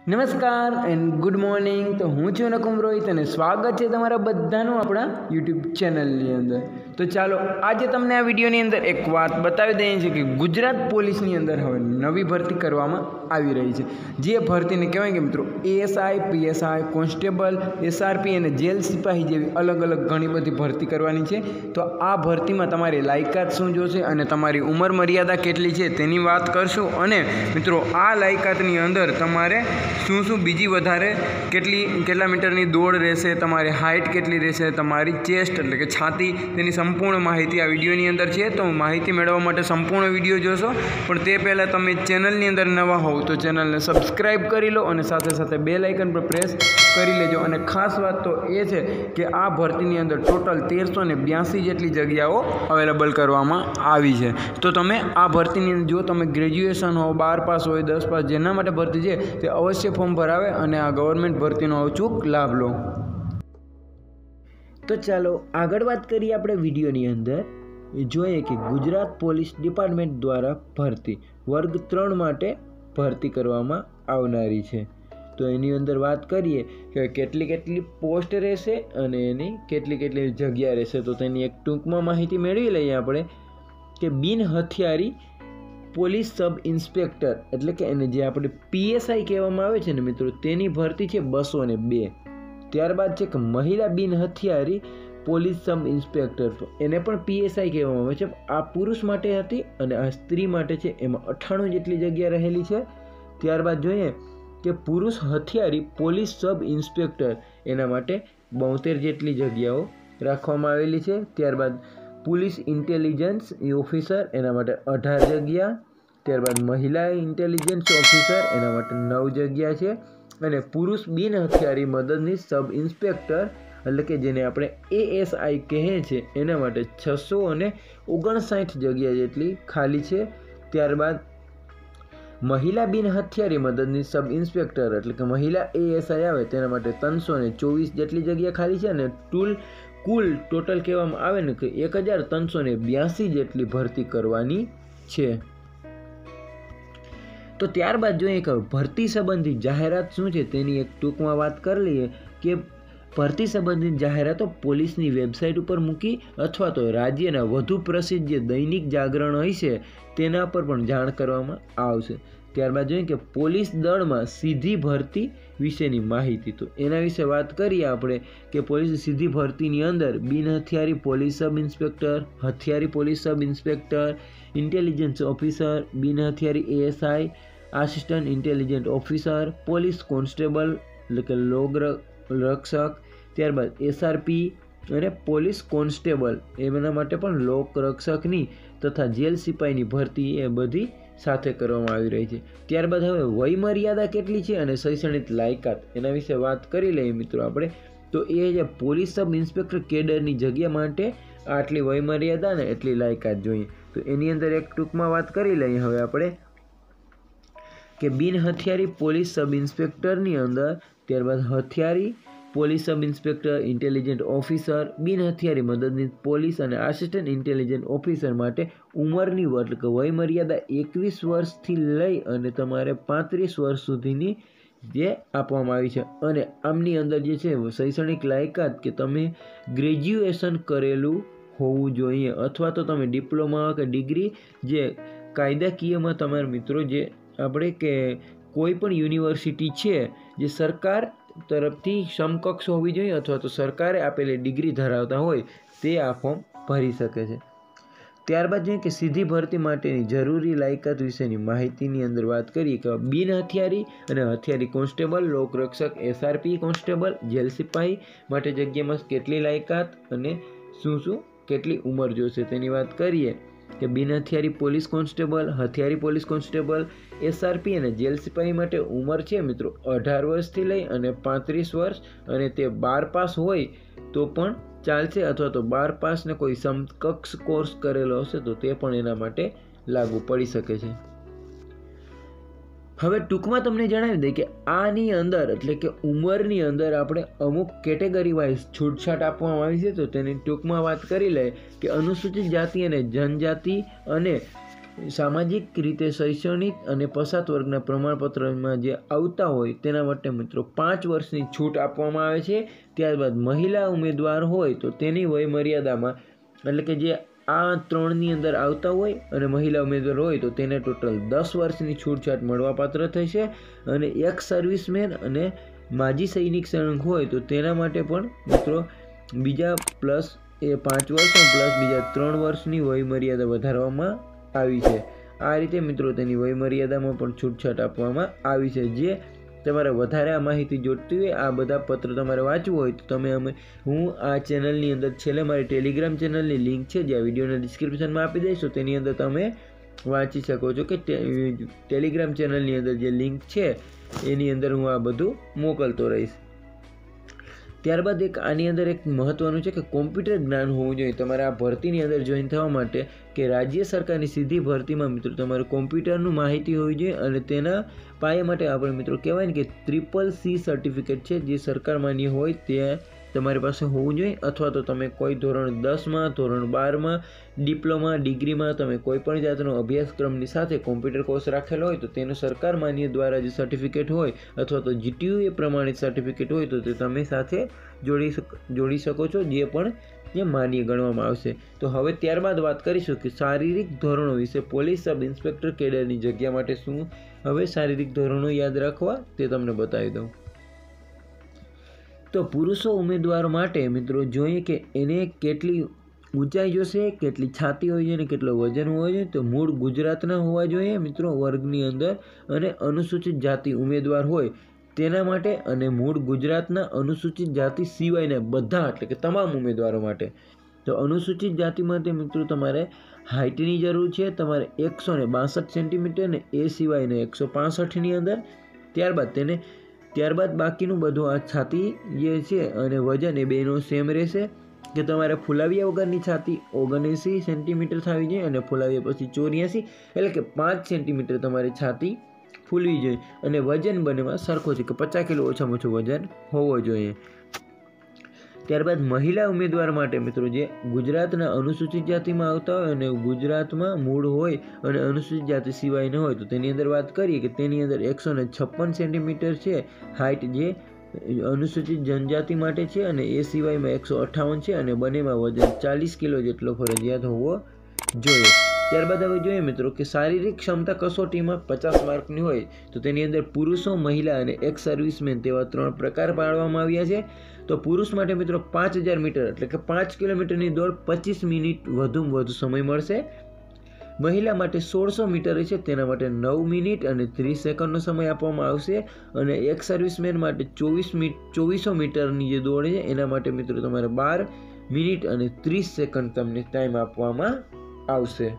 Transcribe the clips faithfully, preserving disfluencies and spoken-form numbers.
નમસ્કાર and good morning. તો હું છું નકુમ રોહિત અને સ્વાગત છે તમારા બધાનું આપણા યુટ્યુબ ચેનલની અંદર। તો ચાલો આજે તમને આ વિડીયોની અંદર એક વાત બતાવી દઈએ છીએ કે ગુજરાત પોલીસની અંદર હવે નવી ભરતી કરવામાં આવી રહી છે, જે ભરતીને કહેવાય કે મિત્રો એએસઆઈ, પીએસઆઈ, કોન્સ્ટેબલ, એસઆરપી અને જેલ સિપાહી જેવી અલગ અલગ ઘણી બધી ભરતી કરવાની છે। તો આ ભરતીમાં તમારી લાયકાત શું જોશે અને તમારી ઉંમર મર્યાદા કેટલી છે તેની વાત કરશું। અને મિત્રો આ લાયકાતની અંદર તમારે શું શું બીજી વધારે કેટલી કેટલા મીટરની દોડ રહેશે, તમારી હાઇટ કેટલી રહેશે, તમારી ચેસ્ટ એટલે કે છાતી, તેની સંપૂર્ણ માહિતી આ વિડીયોની અંદર છે। તો માહિતી મેળવવા માટે સંપૂર્ણ વિડીયો જોશો, પણ તે પહેલાં તમે ચેનલની અંદર નવા હોવ તો ચેનલને સબસ્ક્રાઈબ કરી લો અને સાથે સાથે બેલ આઇકન પર પ્રેસ કરી લેજો। અને ખાસ વાત તો એ છે કે આ ભરતીની અંદર ટોટલ તેરસો ને બ્યાસી જેટલી જગ્યાઓ અવેલેબલ કરવામાં આવી છે। તો તમે આ ભરતીની અંદર જો તમે ગ્રેજ્યુએશન હો, બાર પાસ હોય, દસ પાસ, જેના માટે ભરતી છે તે અવશ્ય ફોર્મ ભરાવે અને આ ગવર્મેન્ટ ભરતીનો અચૂક લાભ લો। તો ચાલો આગળ વાત કરીએ આપણે વિડીયોની અંદર જોઈએ કે ગુજરાત પોલીસ ડિપાર્ટમેન્ટ દ્વારા ભરતી વર્ગ ત્રણ માટે ભરતી કરવામાં આવનારી છે। તો એની અંદર વાત કરીએ કે કેટલી કેટલી પોસ્ટ રહેશે અને એની કેટલી કેટલી જગ્યા રહેશે। તો તેની એક ટૂંકમાં માહિતી મેળવી લઈએ આપણે કે બિન હથિયારી પોલીસ સબ ઇન્સ્પેક્ટર એટલે કે એને જે આપણે પીએસઆઈ કહેવામાં આવે છે ને મિત્રો, તેની ભરતી છે બસો ને બે। ત્યારબાદ છે કે મહિલા બિન હથિયારી પોલીસ સબ ઇન્સ્પેક્ટર, એને પણ પીએસઆઈ કહેવામાં આવે છે। આ પુરુષ માટે હતી અને આ સ્ત્રી માટે છે, એમાં અઠ્ઠાણું જેટલી જગ્યા રહેલી છે। ત્યારબાદ જોઈએ કે પુરુષ હથિયારી પોલીસ સબ ઇન્સ્પેક્ટર, એના માટે બોતેર જેટલી જગ્યાઓ રાખવામાં આવેલી છે। ત્યારબાદ પોલીસ ઇન્ટેલિજન્સ ઓફિસર, એના માટે અઢાર જગ્યા। ત્યારબાદ મહિલા ઇન્ટેલિજન્સ ઓફિસર, એના માટે નવ જગ્યા છે। અને પુરુષ બિન હથિયારી મદદનીશ સબ ઇન્સ્પેક્ટર એટલે કે જેને આપણે એએસઆઈ કહે છે, એના માટે છસો અને ઓગણસાઠ જગ્યા જેટલી ખાલી છે। ત્યારબાદ મહિલા બિન હથિયારી મદદનીશ સબ ઇન્સ્પેક્ટર એટલે કે મહિલા એએસઆઈ આવે તેના માટે ત્રણસો ને ચોવીસ જેટલી જગ્યા ખાલી છે। અને ટૂલ કુલ ટોટલ કહેવામાં આવે ને કે એક હજાર ત્રણસો ને બ્યાસી જેટલી ભરતી કરવાની છે। તો ત્યારબાદ જોઈએ કે ભરતી સંબંધિત જાહેરાત શું છે તેની એક ટૂંકમાં વાત કરી લઈએ કે ભરતી સંબંધિત જાહેરાતો પોલીસની વેબસાઇટ ઉપર મૂકી અથવા તો રાજ્યના વધુ પ્રસિદ્ધ જે દૈનિક જાગરણ હોય છે તેના પર પણ જાણ કરવામાં આવશે। ત્યારબાદ જોઈએ કે પોલીસ દળમાં સીધી ભરતી વિશેની માહિતી, તો એના વિશે વાત કરીએ આપણે કે પોલીસ સીધી ભરતીની અંદર બિન હથિયારી પોલીસ સબ ઇન્સ્પેક્ટર, હથિયારી police sub inspector, intelligence officer, બિન હથિયારી ASI, assistant intelligent officer, police constable એટલે કે લોક રક્ષક, ત્યારબાદ એસઆરપી અને પોલીસ કોન્સ્ટેબલ એમના માટે પણ લોક રક્ષકની તથા જેલ સિપાહીની ભરતી એ બધી સાથે કરવામાં આવી રહી છે। ત્યારબાદ હવે વય મર્યાદા કેટલી છે અને શૈક્ષણિક લાયકાત એના વિશે વાત કરી લઈએ મિત્રો આપણે। તો એ જે પોલીસ સબ ઇન્સ્પેક્ટર કેડરની જગ્યા માટે આટલી વય મર્યાદા ને એટલી લાયકાત જોઈએ। તો એની અંદર એક ટૂંકમાં વાત કરી લઈએ હવે આપણે કે બિન હથિયારી પોલીસ સબ ઇન્સ્પેક્ટરની અંદર, ત્યારબાદ હથિયારી police sub inspector, intelligent officer, બિન હથિયારી મદદનીશ પોલીસ અને આસિસ્ટન્ટ ઇન્ટેલિજન્ટ ઓફિસર માટે ઉંમરની એટલે કે વય મર્યાદા એકવીસ વર્ષથી લઈ અને તમારે પાંત્રીસ વર્ષ સુધીની જે આપવામાં આવી છે। અને આમની અંદર જે છે શૈક્ષણિક લાયકાત કે તમે ગ્રેજ્યુએશન કરેલું હોવું જોઈએ અથવા તો તમે ડિપ્લોમા કે ડિગ્રી જે કાયદાકીયમાં તમારા મિત્રો જે આપણે કે કોઈ પણ યુનિવર્સિટી છે જે સરકાર તરફથી સમકક્ષ હોવી જોઈએ અથવા તો સરકારે આપેલી ડિગ્રી ધરાવતા હોય તે આ ફોર્મ ભરી શકે છે। ત્યારબાદ જોઈએ કે સીધી ભરતી માટેની જરૂરી લાયકાત વિશેની માહિતીની અંદર વાત કરીએ કે બિન હથિયારી અને હથિયારી કોન્સ્ટેબલ, લોકરક્ષક, એસઆરપી કોન્સ્ટેબલ, જેલ સિપાહી માટે જગ્યામાં કેટલી લાયકાત અને શું શું કેટલી ઉંમર જોશે તેની વાત કરીએ કે બિન હથિયારી પોલીસ કોન્સ્ટેબલ, હથિયારી પોલીસ કોન્સ્ટેબલ, એસઆરપી અને જેલ સિપાહી માટે ઉંમર છે મિત્રો અઢાર વર્ષથી લઈ અને પાંત્રીસ વર્ષ, અને તે બાર પાસ હોય તો પણ ચાલશે અથવા તો બાર પાસને કોઈ સમકક્ષ કોર્સ કરેલો હશે તો તે પણ એના માટે લાગુ પડી શકે છે। હવે ટૂંકમાં તમને જણાવી દઈએ કે આની અંદર એટલે કે ઉંમરની અંદર આપણે અમુક કેટેગરી વાઇઝ છૂટછાટ આપવામાં આવી છે। તો તેની ટૂંકમાં વાત કરી લે કે અનુસૂચિત જાતિ અને જનજાતિ અને સામાજિક રીતે શૈક્ષણિક અને પછાત વર્ગના પ્રમાણપત્રમાં જે આવતા હોય તેના માટે મિત્રો પાંચ વર્ષની છૂટ આપવામાં આવે છે। ત્યારબાદ મહિલા ઉમેદવાર હોય તો તેની વય મર્યાદામાં એટલે કે જે આ ત્રણની અંદર આવતા હોય અને મહિલા ઉમેદવાર હોય તો તેને ટોટલ દસ વર્ષની છૂટછાટ મળવાપાત્ર થશે। અને એક્સ સર્વિસમેન અને માજી સૈનિક સૈનિક હોય તો તેના માટે પણ મિત્રો બીજા પ્લસ એ પાંચ વર્ષ પ્લસ બીજા ત્રણ વર્ષની વય મર્યાદા વધારવામાં આવી છે। આ રીતે મિત્રો તેની વય મર્યાદામાં પણ છૂટછાટ આપવામાં આવી છે। જે તમારે વધારે આ માહિતી જોઈતી હોય, આ બધા પત્ર તમારે વાંચવું હોય તો તમે અમે હું આ ચેનલની અંદર છેલ્લે મારી ટેલિગ્રામ ચેનલની લિંક છે જે આ વિડીયોના ડિસ્ક્રિપ્શનમાં આપી દઈશ, તો તેની અંદર તમે વાંચી શકો છો કે ટેલિગ્રામ ચેનલની અંદર જે લિંક છે એની અંદર હું આ બધું મોકલતો રહીશ। ત્યારબાદ એક આની અંદર એક મહત્વનું છે કે કોમ્પ્યુટર જ્ઞાન હોવું જોઈએ તમારે આ ભરતીની અંદર જોઈન થવા માટે, કે રાજ્ય સરકારની સીધી ભરતીમાં મિત્રો તમારે કોમ્પ્યુટરનું માહિતી હોવી જોઈએ। અને તેના પાયા માટે આપણે મિત્રો કહેવાય ને કે ટ્રિપલ સી સર્ટિફિકેટ છે જે સરકાર માન્ય હોય તે તમારી પાસે હોવું જોઈએ, અથવા તો તમે કોઈ ધોરણ દસમાં ધોરણ બારમાં ડિપ્લોમા ડિગ્રીમાં તમે કોઈ પણ જાતનો અભ્યાસક્રમની સાથે કોમ્પ્યુટર કોર્સ રાખેલો હોય તો તેનું સરકાર માન્ય દ્વારા જે સર્ટિફિકેટ હોય અથવા તો જીટીયુ એ પ્રમાણિત સર્ટિફિકેટ હોય તો તે તમે સાથે જોડી જોડી શકો છો, જે પણ જે માન્ય ગણવામાં આવશે। તો હવે ત્યારબાદ વાત કરીશું કે શારીરિક ધોરણો વિશે। પોલીસ સબ ઇન્સ્પેક્ટર કેડરની જગ્યા માટે શું હવે શારીરિક ધોરણો યાદ રાખવા તે તમને બતાવી દઉં। તો પુરુષો ઉમેદવાર માટે મિત્રો જોઈએ કે એને કેટલી ઊંચાઈ જોશે, કેટલી છાતી હોય છે અને કેટલો વજન હોવો જોઈએ। તો મૂળ ગુજરાતના હોવા જોઈએ મિત્રો વર્ગની અંદર, અને અનુસૂચિત જાતિ ઉમેદવાર હોય તેના માટે, અને મૂળ ગુજરાતના અનુસૂચિત જાતિ સિવાયના બધા એટલે કે તમામ ઉમેદવારો માટે। તો અનુસૂચિત જાતિ માટે મિત્રો તમારે હાઇટની જરૂર છે, તમારે એકસો ને બાસઠ સેન્ટીમીટર ને એ સિવાયને એકસો પાસઠની અંદર। ત્યારબાદ તેને ત્યારબાદ બાકીનું બધું આ છાતી જે છે અને વજન એ બેનો સેમ રહેશે, કે તમારે ફુલાવ્યા વગરની છાતી ઓગણએંસી સેન્ટીમીટર થવી જોઈએ અને ફુલાવ્યા પછી ચોર્યાસી એટલે કે પાંચ સેન્ટીમીટર તમારી છાતી ફૂલવી જોઈએ। અને વજન બંનેમાં સરખો છે કે પચાસ કિલો ઓછામાં ઓછું વજન હોવો જોઈએ। ત્યારબાદ મહિલા ઉમેદવાર માટે મિત્રો જે ગુજરાતના અનુસૂચિત જાતિમાં આવતા હોય અને ગુજરાતમાં મૂળ હોય અને અનુસૂચિત જાતિ સિવાયના હોય તો તેની અંદર વાત કરીએ કે તેની અંદર એકસો ને છપ્પન સેન્ટીમીટર છે હાઇટ જે અનુસૂચિત જનજાતિ માટે છે, અને એ સિવાયમાં એકસો અઠ્ઠાવન છે, અને બંનેમાં વજન ચાલીસ કિલો જેટલો ફરજિયાત હોવો જોઈએ। ત્યારબાદ હવે જોઈએ મિત્રો કે શારીરિક ક્ષમતા કસોટીમાં પચાસ માર્કની હોય તો તેની અંદર પુરુષો, મહિલા અને એક્સ સર્વિસમેન તેવા ત્રણ પ્રકાર પાડવામાં આવ્યા છે। તો પુરુષ માટે મિત્રો પાંચ હજાર મીટર એટલે કે પાંચ કિલોમીટરની દોડ પચીસ મિનિટ વધુમાં વધુ સમય મળશે। મહિલા માટે સોળસો મીટર છે તેના માટે નવ મિનિટ અને ત્રીસ સેકન્ડનો સમય આપવામાં આવશે, અને એક સર્વિસમેન માટે ચોવીસ મીટ ચોવીસો મીટરની જે દોડ છે એના માટે મિત્રો તમારે બાર મિનિટ અને ત્રીસ સેકન્ડ તમને ટાઈમ આપવામાં આવશે।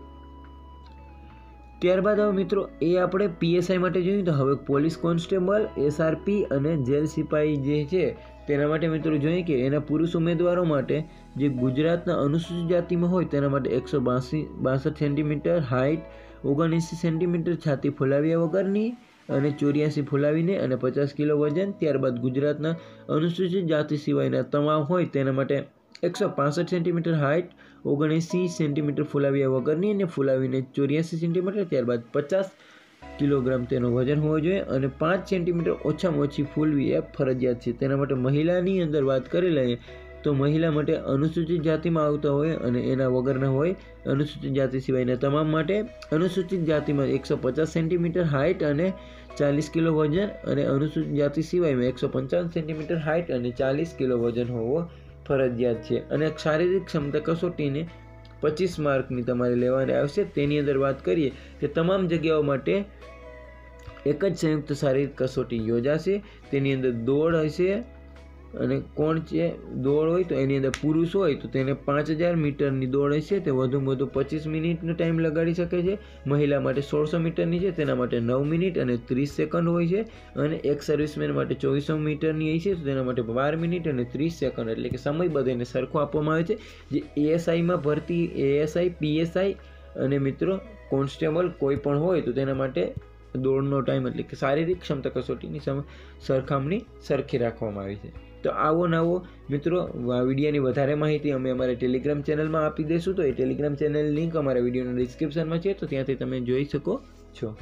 ત્યારબાદ હવે મિત્રો એ આપણે પીએસઆઈ માટે જોઈએ તો હવે પોલીસ કોન્સ્ટેબલ, એસઆરપી અને જેલ સિપાહી જે છે તેના માટે મિત્રો જોઈએ કે એના પુરુષ ઉમેદવારો માટે જે ગુજરાતના અનુસૂચિત જાતિમાં હોય તેના માટે એકસો બાસી બાસઠ સેન્ટીમીટર હાઇટ, ઓગણએંસી સેન્ટીમીટર છાતી ફુલાવ્યા વગરની અને ચોર્યાસી ફુલાવીને અને પચાસ કિલો વજન। ત્યારબાદ ગુજરાતના અનુસૂચિત જાતિ સિવાયના તમામ હોય તેના માટે એકસો પાસઠ સેન્ટીમીટર હાઇટ, ઓગણએંસી સેન્ટીમીટર ફુલાવ્યા વગરની અને ફુલાવીને ચોર્યાસી સેન્ટીમીટર। ત્યારબાદ પચાસ કિલોગ્રામ તેનો વજન હોવો જોઈએ, અને પાંચ સેન્ટીમીટર ઓછામાં ઓછી ફૂલવી એ ફરજિયાત છે। તેના માટે મહિલાની અંદર વાત કરી લઈએ તો મહિલા માટે અનુસૂચિત જાતિમાં આવતા હોય અને એના વગરના હોય, અનુસૂચિત જાતિ સિવાયના તમામ માટે અનુસૂચિત જાતિમાં એકસો પચાસ સેન્ટીમીટર હાઇટ અને ચાલીસ કિલો વજન, અને અનુસૂચિત જાતિ સિવાયમાં એકસો પંચાવન સેન્ટીમીટર હાઇટ અને ચાલીસ કિલો વજન હોવો ફરજિયાત છે। અને શારીરિક ક્ષમતા કસોટીને પચીસ માર્કની તમારે લેવાની આવશે। તેની અંદર વાત કરીએ કે તમામ જગ્યાઓ માટે એક જ સંયુક્ત શારીરિક કસોટી યોજાશે। તેની અંદર દોડ હશે, અને કોણ છે દોડ હોય તો એની અંદર પુરુષ હોય તો તેને પાંચ હજાર મીટરની દોડ હશે, તે વધુમાં વધુ પચીસ મિનિટનો ટાઈમ લગાડી શકે છે। મહિલા માટે સોળસો મીટરની છે તેના માટે નવ મિનિટ અને ત્રીસ સેકન્ડ હોય છે, અને એક સર્વિસમેન માટે ચોવીસો મીટરની હશે તો તેના માટે બાર મિનિટ અને ત્રીસ સેકન્ડ એટલે કે સમય બધાને સરખો આપવામાં આવે છે। જે એએસઆઈમાં ભરતી એએસઆઈ, પીએસઆઈ અને મિત્રો કોન્સ્ટેબલ કોઈ પણ હોય તો તેના માટે દોડનો ટાઈમ એટલે કે શારીરિક ક્ષમતા કસોટીની સરખામણી સરખી રાખવામાં આવી છે। તો આવો નવો મિત્રો વિડીયોની વધારે માહિતી અમે અમારા ટેલિગ્રામ ચેનલમાં આપી દઈશું, તો એ ટેલિગ્રામ ચેનલ લિંક અમારા વિડીયોના ડિસ્ક્રિપ્શનમાં છે, તો ત્યાંથી તમે જોઈ શકો છો।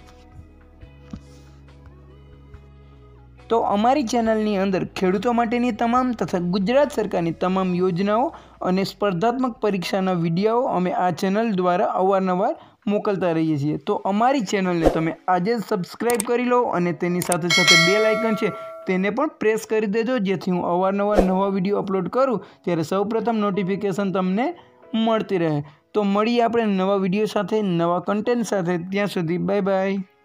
તો અમારી ચેનલની અંદર ખેડૂતો માટેની તમામ તથા ગુજરાત સરકારની તમામ યોજનાઓ અને સ્પર્ધાત્મક પરીક્ષાના વિડીયો અમે આ ચેનલ દ્વારા અવારનવાર મોકલતા રહીએ છીએ। તો અમારી ચેનલને તમે આજે જ સબસ્ક્રાઈબ કરી લો અને તેની સાથે સાથે બેલ આઇકન છે તેને પણ પ્રેસ કરી દેજો, જેથી હું અવારનવાર નવા વિડીયો અપલોડ કરું ત્યારે સૌપ્રથમ નોટિફિકેશન તમને મળતી રહે। તો મળીએ આપણે નવા વિડીયો સાથે, નવા કન્ટેન્ટ સાથે, ત્યાં સુધી બાય બાય।